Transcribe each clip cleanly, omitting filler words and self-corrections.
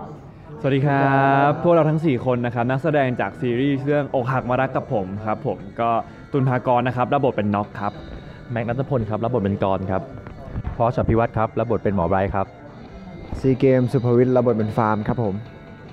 สวัสดีครับพวกเราทั้ง4คนนะครับนักแสดงจากซีรีส์เรื่องอกหักมารักกับผมครับผมก็ตุลภากรนะครับรับบทเป็นน็อกครับแม็กนัทพลครับรับบทเป็นกรครับพอชพิวัตรครับรับบทเป็นหมอไบรท์ครับซีเกมสุภวิทย์รับบทเป็นฟาร์มครับผม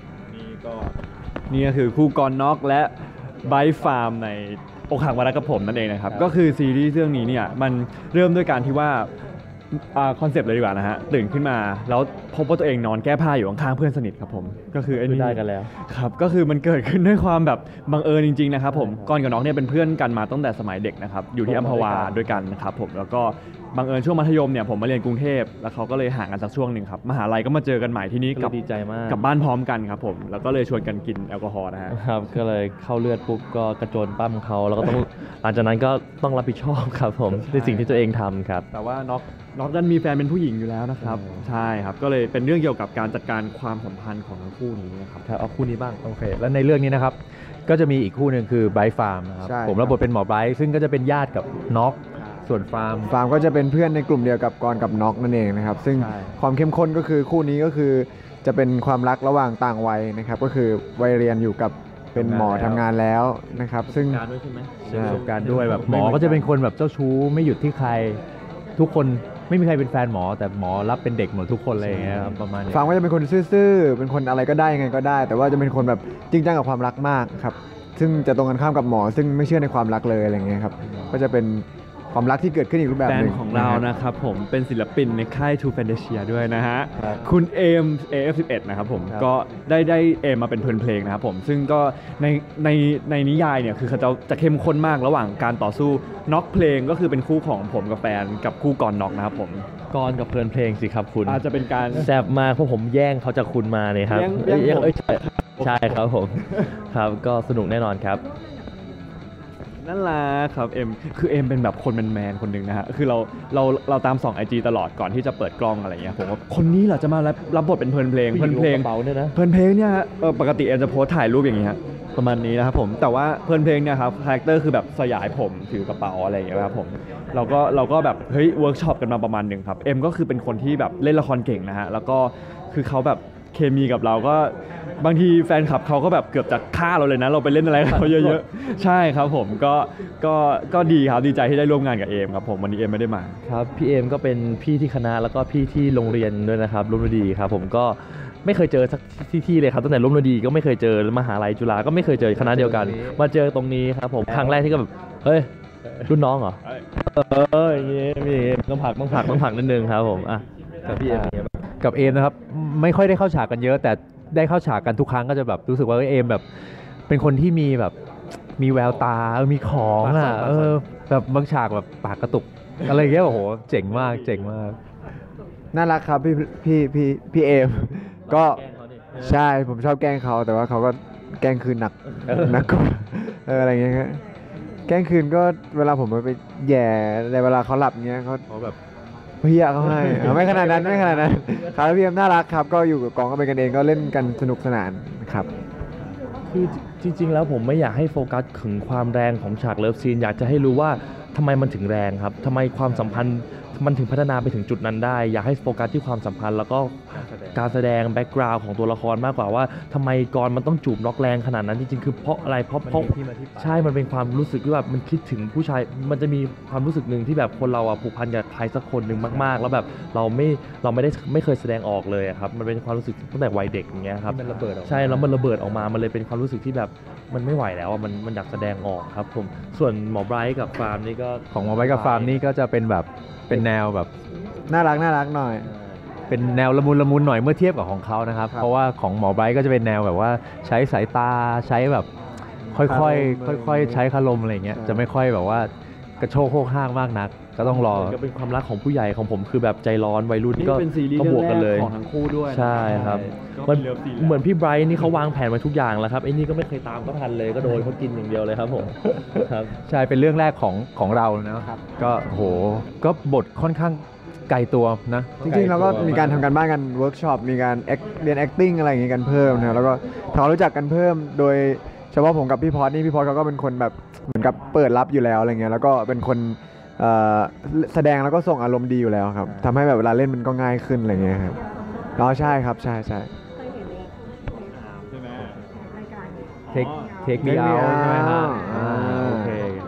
นี่ก็คือคู่กรน็อกและไบฟาร์มในอกหักมารักกับผมนั่นเองนะครับก็คือซีรีส์เรื่องนี้เนี่ยมันเริ่มด้วยการที่ว่าคอนเซปต์เลยดีกว่านะฮะตื่นขึ้นมาแล้วพบว่าตัวเองนอนแก้ผ้าอยู่ข้างๆเพื่อนสนิทครับผมก็คือไอ้นี่ได้กันแล้วครับก็คือมันเกิดขึ้นด้วยความแบบบังเอิญจริงๆนะครับผมกรกับน้องเนี่ยเป็นเพื่อนกันมาตั้งแต่สมัยเด็กนะครับอยู่ที่อัมพวาด้วยกันนะครับผมแล้วก็บังเอิญช่วงมัธยมเนี่ยผมมาเรียนกรุงเทพแล้วเขาก็เลยห่างกันสักช่วงหนึ่งครับมหาลัยก็มาเจอกันใหม่ที่นี้กับดีใจมากกับบ้านพร้อมกันครับผมแล้วก็เลยชวนกันกินแอลกอฮอล์นะฮะครับก็เลยเข้าเลือดปุ๊บก็กระโจนปั้มเขาแล้วก็ต้องหลังจากนั้นก็ต้องรับผิดชอบครับผมในสิ่งที่ตัวเองทำครับแต่ว่าน็อกดันมีแฟนเป็นผู้หญิงอยู่แล้วนะครับใช่ครับก็เลยเป็นเรื่องเกี่ยวกับการจัดการความสัมพันธ์ของทั้งคู่นี้นะครับเอาคู่นี้บ้างโอเคแล้วในเรื่องนี้นะครับก็จะมีอีกคู่หนึ่งคือไบรท์ฟาร์มนะครับผมรับบทเป็นหมอไบรท์ซึ่งก็จะเป็นญาติกับน็อกส่วนฟาร์มก็จะเป็นเพื่อนในกลุ่มเดียวกับกรกับน็อกนั่นเองนะครับซึ่งความเข้มข้นก็คือคู่นี้ก็คือจะเป็นความรักระหว่างต่างวัยนะครับก็คือวัยเรียนอยู่กับเป็นหมอทำงานแล้วนะครับซึ่งการด้วยใช่ไหมประสบการณ์ด้วยแบบหมอก็จะเป็นคนแบบเจ้าชู้ไม่หยุดที่ใครทุกคนไม่มีใครเป็นแฟนหมอแต่หมอรับเป็นเด็กหมดทุกคนเลยอย่างเงี้ยประมาณนี้ฟังว่าจะเป็นคนซื่อๆเป็นคนอะไรก็ได้ยังไงก็ได้แต่ว่าจะเป็นคนแบบจริงจังกับความรักมากครับซึ่งจะตรงกันข้ามกับหมอซึ่งไม่เชื่อในความรักเลยอะไรเงี้ยครับก็จะเป็นความรักที่เกิดขึ้นอีกรูปแบบหนึ่งแฟนของเรานะครับผมเป็นศิลปินในค่าย True Fantasia ด้วยนะฮะคุณเอม AF11 นะครับผมก็ได้เอมมาเป็นเพลงนะครับผมซึ่งก็ในนิยายเนี่ยคือเขาจะเข้มข้นมากระหว่างการต่อสู้น็อกเพลงก็คือเป็นคู่ของผมกับแฟนกับคู่กรน็อกนะครับผมกรกับเพลงสิครับคุณอาจจะเป็นการแซ่บมากเพราะผมแย่งเขาจากคุณมาเนี่ยครับใช่ครับผมครับก็สนุกแน่นอนครับนั่นแหละครับเอ็มคือเอ็มเป็นแบบคนแมนคนหนึ่งนะฮะคือเราตามส่อง IG ตลอดก่อนที่จะเปิดกล้องอะไรเงี้ยผมว่าคนนี้เหรอจะมารับบทเป็นเพลงเนี่ยนะเพลงเนี่ยปกติเอ็มจะโพสถ่ายรูปอย่างเงี้ยประมาณนี้นะครับผมแต่ว่าเพลงเนี่ยครับคาแรคเตอร์คือแบบสยายผมถือกระเป๋าอะไรอย่างเงี้ยครับผมเราก็แบบเฮ้ยเวิร์กช็อปกันมาประมาณหนึ่งครับเอ็มก็คือเป็นคนที่แบบเล่นละครเก่งนะฮะแล้วก็คือเขาแบบเคมีกับเราก็บางทีแฟนคลับเขาก็แบบเกือบจะฆ่าเราเลยนะเราไปเล่นอะไรเขาเยอะๆใช่ครับผมก็ดีครับดีใจที่ได้ร่วมงานกับเอมครับผมวันนี้เอมไม่ได้มาครับพี่เอมก็เป็นพี่ที่คณะแล้วก็พี่ที่โรงเรียนด้วยนะครับร่วมดีครับผมก็ไม่เคยเจอสักที่เลยครับตั้งแต่ร่วมดีก็ไม่เคยเจอมหาลัยจุฬาก็ไม่เคยเจอคณะเดียวกันมาเจอตรงนี้ครับผมครั้งแรกที่ก็แบบเฮ้ยรุ่นน้องเหรออย่างงี้มีต้องผักนิดนึงครับผมอ่ะกับพี่เอมกับเอมนะครับไม่ค่อยได้เข้าฉากกันเยอะแต่ได้เข้าฉากกันทุกครั้งก็จะแบบรู้สึกว่าเอมแบบเป็นคนที่มีแบบมีแววตามีของอ่ะแบบบางฉากแบบปากกระตุกอะไรเงี้ยโอ้โหเจ๋งมากน่ารักครับพี่เอมก็ใช่ผมชอบแกล้งเขาแต่ว่าเขาก็แกล้งคืนหนักกว่าอะไรเงี้ยแกล้งคืนก็เวลาผมไปแย่ในเวลาเขาหลับเงี้ยเขาแบบเพี้ยเขาให้ไม่ขนาดนั้นครับพี่เอ็มน่ารักครับก็อยู่กับกองก็เป็นกันเองก็เล่นกันสนุกสนานครับคือจริงๆแล้วผมไม่อยากให้โฟกัสถึงความแรงของฉากเลิฟซีนอยากจะให้รู้ว่าทำไมมันถึงแรงครับทำไมความสัมพันธ์มันถึงพัฒนาไปถึงจุดนั้นได้อยากให้โฟกัสที่ความสัมพันธ์แล้วก็การแสดงแบ็กกราวด์ของตัวละครมากกว่าว่าทำไมกรมันต้องจูบน็อกแรงขนาดนั้นจริงๆคือเพราะอะไรเพราะใช่มันเป็นความรู้สึกที่แบบมันคิดถึงผู้ชายมันจะมีความรู้สึกหนึ่งที่แบบคนเราอ่ะผูกพันกับใครสักคนหนึ่งมากๆแล้วแบบเราไม่เคยแสดงออกเลยครับมันเป็นความรู้สึกตั้งแต่วัยเด็กอย่างเงี้ยครับใช่แล้วมันระเบิดออกมามันเลยเป็นความรู้สึกที่แบบมันไม่ไหวแล้วอ่ะมันอยากแสดงออกครับผมส่วนหมอไบรท์กับฟาร์มนี่ก็ของหมอไบรท์กับฟาร์มนี่ก็จะเป็นแบบเป็นแนวแบบน่ารักหน่อยเป็นแนวละมุนหน่อยเมื่อเทียบกับของเขานะครับเพราะว่าของหมอไบรท์ก็จะเป็นแนวแบบว่าใช้สายตาใช้แบบค่อยใช้คารมอะไรเงี้ยจะไม่ค่อยแบบว่ากระโชกโคกห้างมากนักก็ต้องรอก็เป็นความรักของผู้ใหญ่ของผมคือแบบใจร้อนวัยรุ่นก็บวกกันเลยของทั้งคู่ด้วยใช่ครับเหมือนพี่ไบรท์นี่เขาวางแผนไว้ทุกอย่างแล้วครับไอ้นี่ก็ไม่เคยตามก็ทันเลยก็โดนเขากินอย่างเดียวเลยครับผมครับใช่เป็นเรื่องแรกของเรานะครับก็โหก็บทค่อนข้างไกลตัวนะจริงๆเราก็มีการทำการบ้านกันเวิร์กช็อปมีการเรียน acting อะไรอย่างงี้กันเพิ่มนะแล้วก็ทำความรู้จักกันเพิ่มโดยเฉพาะผมกับพี่พอดนี่พี่พอดเขาก็เป็นคนแบบเหมือนกับเปิดรับอยู่แล้วอะไรเงี้ยแล้วก็เป็นคนแสดงแล้วก็ส่งอารมณ์ดีอยู่แล้วครับทำให้แบบเวลาเล่นมันก็ง่ายขึ้นอะไรเงี้ยครับอ๋อใช่ครับใช่เทคมีเอาใช่ไหมครับโอเค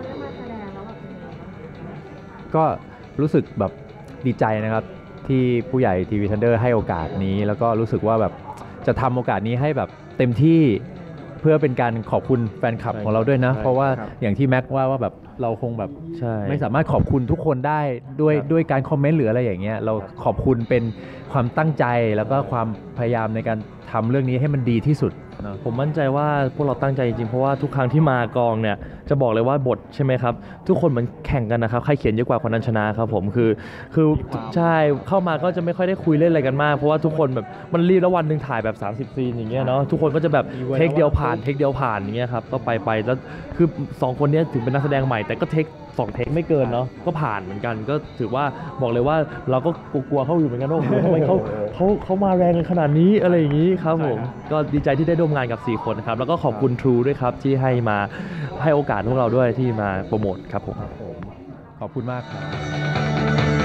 ก็รู้สึกแบบดีใจนะครับที่ผู้ใหญ่ทีวีทันเดอร์ให้โอกาสนี้แล้วก็รู้สึกว่าแบบจะทำโอกาสนี้ให้แบบเต็มที่เพื่อเป็นการขอบคุณแฟนคลับของเราด้วยนะเพราะว่าอย่างที่แม็กว่าแบบเราคงแบบใช่ไม่สามารถขอบคุณทุกคนได้ด้วยการคอมเมนต์หรืออะไรอย่างเงี้ยเราขอบคุณเป็นความตั้งใจแล้วก็ความพยายามในการทำเรื่องนี้ให้มันดีที่สุดเนาะผมมั่นใจว่าพวกเราตั้งใจจริงๆเพราะว่าทุกครั้งที่มากองเนี่ยจะบอกเลยว่าบทใช่ไหมครับทุกคนเหมือนแข่งกันนะครับใครเขียนเยอะกว่าคนนั้นชนะครับผมคือใช่เข้ามาก็จะไม่ค่อยได้คุยเล่นอะไรกันมากเพราะว่าทุกคนแบบมันรีบแล้ววันหนึ่งถ่ายแบบ30ซีนอย่างเงี้ยเนาะทุกคนก็จะแบบเทคเดียวผ่านอย่างเงี้ยครับก็ไปแล้วคือ2คนเนี้ยถึงเป็นนักแสดงใหม่แต่ก็เทค2เทคไม่เกินเนาะก็ผ่านเหมือนกันก็ถือว่าบอกเลยว่าเราก็กลัวเขาอยู่เหมือนกันว่าโอ้โหทำไมเขามาแรงกันขนาดนี้อะไรอย่างงี้ครับผมก็ดีใจที่ได้ร่วมงานกับ4คนนะครับแล้วก็ขอบคุณ True ด้วยครับที่ให้โอกาสพวกเราด้วยที่มาโปรโมทครับผมขอบคุณมากครับ